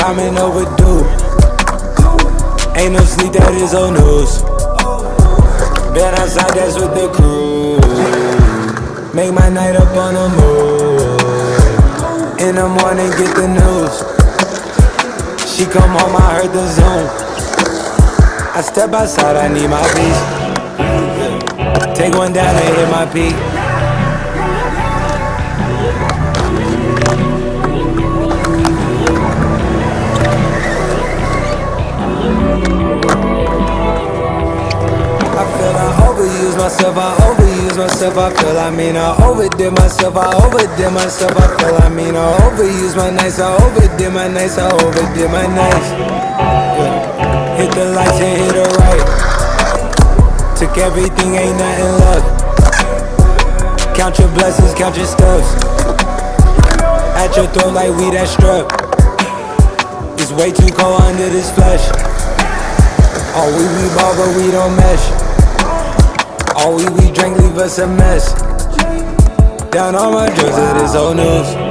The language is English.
timing overdue. Ain't no sleep, that is old news. Been outside, that's with the crew. Make my night up on the move. In the morning, get the news. She come home, I heard the Zoom. I step outside, I need my peace. Take one down and hit my peak. I overuse myself, I feel I overdid myself, I overdid myself, I feel I overuse my nights, I overdid my nights, I overdid my nights. Yeah. Hit the lights and hit it right. Took everything, ain't nothing left. Count your blessings, count your steps. At your throat like we that strep. It's way too cold under this flesh. Oh, we ball but we don't mesh. All we drank leave us a mess. Down on my drugs, it is old news.